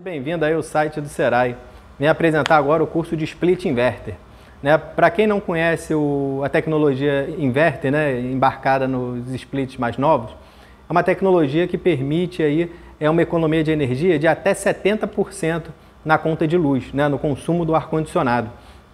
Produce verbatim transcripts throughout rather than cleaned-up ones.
bem-vindo aí ao site do Serai. Vim apresentar agora o curso de Split Inverter. Né? Para quem não conhece o, a tecnologia Inverter, né, embarcada nos splits mais novos, é uma tecnologia que permite aí, é uma economia de energia de até setenta por cento na conta de luz, né, no consumo do ar-condicionado.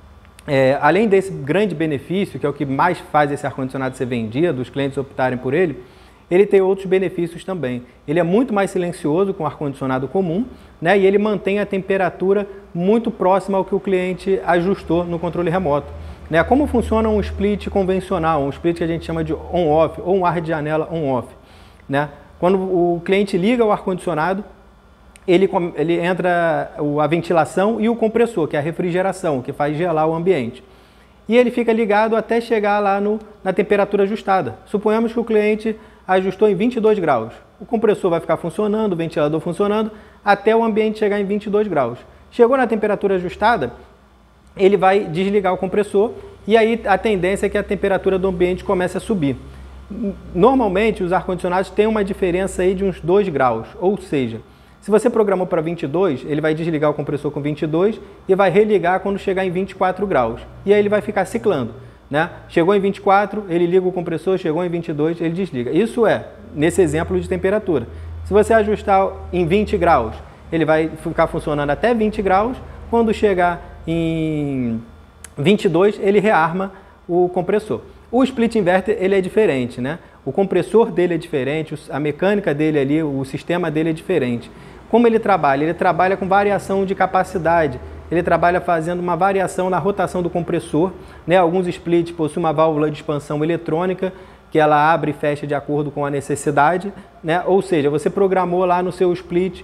É, além desse grande benefício, que é o que mais faz esse ar-condicionado ser vendido, os clientes optarem por ele, ele tem outros benefícios também. Ele é muito mais silencioso que um ar-condicionado comum, né, e ele mantém a temperatura muito próxima ao que o cliente ajustou no controle remoto. Né, como funciona um split convencional, um split que a gente chama de on-off, ou um ar de janela on-off. Né? Quando o cliente liga o ar-condicionado, Ele, ele entra a ventilação e o compressor, que é a refrigeração, que faz gelar o ambiente. E ele fica ligado até chegar lá no, na temperatura ajustada. Suponhamos que o cliente ajustou em vinte e dois graus. O compressor vai ficar funcionando, o ventilador funcionando, até o ambiente chegar em vinte e dois graus. Chegou na temperatura ajustada, ele vai desligar o compressor e aí a tendência é que a temperatura do ambiente comece a subir. Normalmente, os ar-condicionados têm uma diferença aí de uns dois graus, ou seja, se você programou para vinte e dois, ele vai desligar o compressor com vinte e dois e vai religar quando chegar em vinte e quatro graus. E aí ele vai ficar ciclando. Né? Chegou em vinte e quatro, ele liga o compressor, chegou em vinte e dois, ele desliga. Isso é, nesse exemplo de temperatura. Se você ajustar em vinte graus, ele vai ficar funcionando até vinte graus. Quando chegar em vinte e dois, ele rearma o compressor. O split inverter ele é diferente, né? O compressor dele é diferente, a mecânica dele ali, o sistema dele é diferente. Como ele trabalha? Ele trabalha com variação de capacidade, ele trabalha fazendo uma variação na rotação do compressor. Né? Alguns splits possuem uma válvula de expansão eletrônica, que ela abre e fecha de acordo com a necessidade. Né? Ou seja, você programou lá no seu split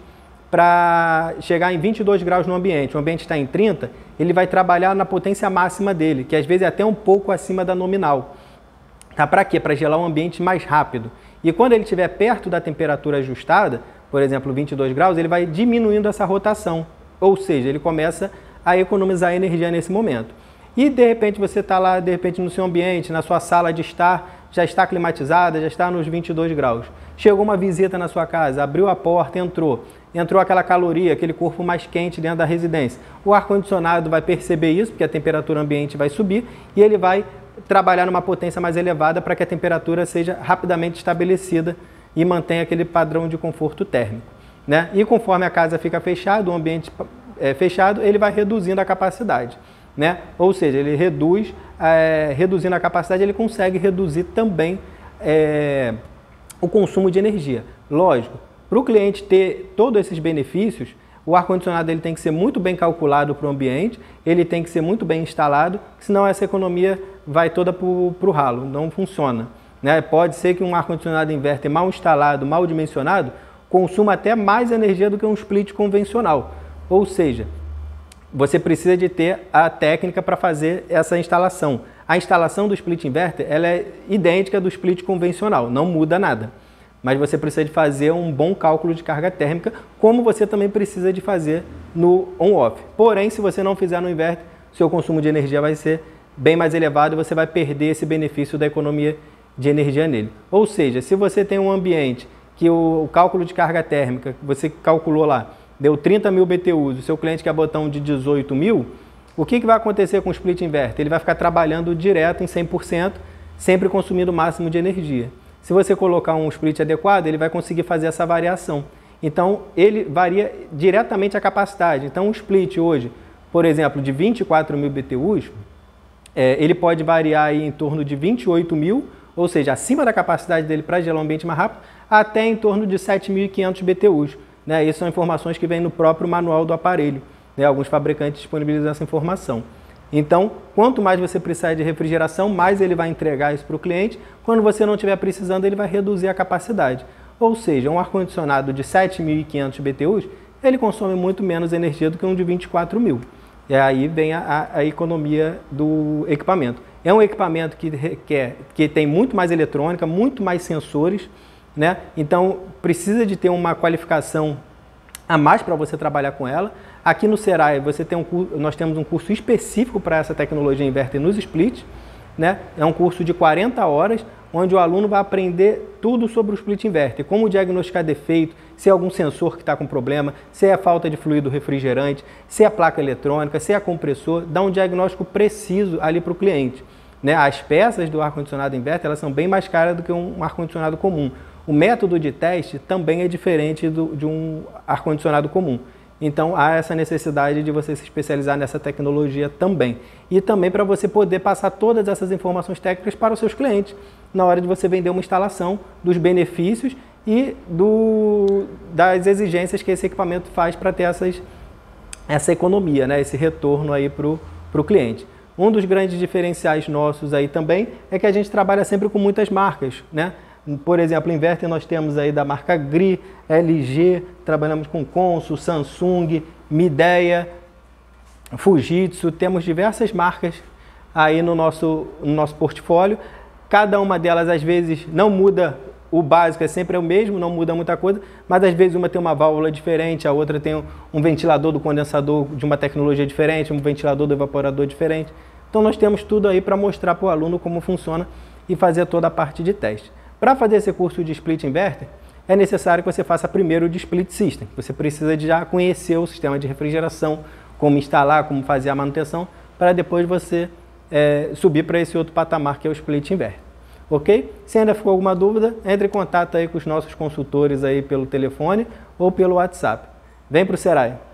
para chegar em vinte e dois graus no ambiente, o ambiente está em trinta, ele vai trabalhar na potência máxima dele, que às vezes é até um pouco acima da nominal. Tá, para quê? Para gelar um ambiente mais rápido. E quando ele estiver perto da temperatura ajustada, por exemplo, vinte e dois graus, ele vai diminuindo essa rotação. Ou seja, ele começa a economizar energia nesse momento. E de repente você está lá, de repente no seu ambiente, na sua sala de estar, já está climatizada, já está nos vinte e dois graus. Chegou uma visita na sua casa, abriu a porta, entrou. Entrou aquela caloria, aquele corpo mais quente dentro da residência. O ar-condicionado vai perceber isso, porque a temperatura ambiente vai subir, e ele vai trabalhar numa potência mais elevada para que a temperatura seja rapidamente estabelecida e mantenha aquele padrão de conforto térmico. Né? E conforme a casa fica fechada, o ambiente é fechado, ele vai reduzindo a capacidade. Né? Ou seja, ele reduz, é, reduzindo a capacidade, ele consegue reduzir também é, o consumo de energia. Lógico, para o cliente ter todos esses benefícios, o ar-condicionado ele tem que ser muito bem calculado para o ambiente, ele tem que ser muito bem instalado, senão essa economia vai toda para o ralo, não funciona. Né? Pode ser que um ar-condicionado inverter mal instalado, mal dimensionado, consuma até mais energia do que um split convencional. Ou seja, você precisa de ter a técnica para fazer essa instalação. A instalação do split inverter ela é idêntica do split convencional, não muda nada. Mas você precisa de fazer um bom cálculo de carga térmica, como você também precisa de fazer no on-off. Porém, se você não fizer no inverter, seu consumo de energia vai ser bem mais elevado e você vai perder esse benefício da economia de energia nele. Ou seja, se você tem um ambiente que o, o cálculo de carga térmica, você calculou lá, deu trinta mil B T Us, o seu cliente quer botar um de dezoito mil, o que, que vai acontecer com o split inverter? Ele vai ficar trabalhando direto em cem por cento, sempre consumindo o máximo de energia. Se você colocar um split adequado, ele vai conseguir fazer essa variação. Então, ele varia diretamente a capacidade. Então, um split hoje, por exemplo, de vinte e quatro mil B T Us, é, ele pode variar aí em torno de vinte e oito mil, ou seja, acima da capacidade dele para gelar um ambiente mais rápido, até em torno de sete mil e quinhentos B T Us. Né? Essas são informações que vêm no próprio manual do aparelho. Né? Alguns fabricantes disponibilizam essa informação. Então, quanto mais você precisar de refrigeração, mais ele vai entregar isso para o cliente. Quando você não estiver precisando, ele vai reduzir a capacidade. Ou seja, um ar-condicionado de sete mil e quinhentos B T Us, ele consome muito menos energia do que um de vinte e quatro mil. E aí vem a, a economia do equipamento. É um equipamento que, requer, que tem muito mais eletrônica, muito mais sensores, né? Então, precisa de ter uma qualificação a mais para você trabalhar com ela. Aqui no Serai, você tem um, nós temos um curso específico para essa tecnologia inverter nos splits. Né? É um curso de quarenta horas, onde o aluno vai aprender tudo sobre o split inverter, como diagnosticar defeito, se é algum sensor que está com problema, se é a falta de fluido refrigerante, se é a placa eletrônica, se é compressor, dá um diagnóstico preciso ali para o cliente. Né? As peças do ar-condicionado inverter elas são bem mais caras do que um ar-condicionado comum. O método de teste também é diferente do, de um ar-condicionado comum. Então há essa necessidade de você se especializar nessa tecnologia também. E também para você poder passar todas essas informações técnicas para os seus clientes na hora de você vender uma instalação, dos benefícios e do, das exigências que esse equipamento faz para ter essas, essa economia, né? Esse retorno aí para o cliente. Um dos grandes diferenciais nossos aí também é que a gente trabalha sempre com muitas marcas, né? Por exemplo, inverter nós temos aí da marca Gree, L G, trabalhamos com Consul, Samsung, Midea, Fujitsu, temos diversas marcas aí no nosso, no nosso portfólio. Cada uma delas às vezes não muda, o básico é sempre o mesmo, não muda muita coisa, mas às vezes uma tem uma válvula diferente, a outra tem um ventilador do condensador de uma tecnologia diferente, um ventilador do evaporador diferente. Então nós temos tudo aí para mostrar para o aluno como funciona e fazer toda a parte de teste. Para fazer esse curso de Split Inverter, é necessário que você faça primeiro o de Split System. Você precisa de já conhecer o sistema de refrigeração, como instalar, como fazer a manutenção, para depois você é, subir para esse outro patamar que é o Split Inverter. Ok? Se ainda ficou alguma dúvida, entre em contato aí com os nossos consultores aí pelo telefone ou pelo WhatsApp. Vem para o Serai!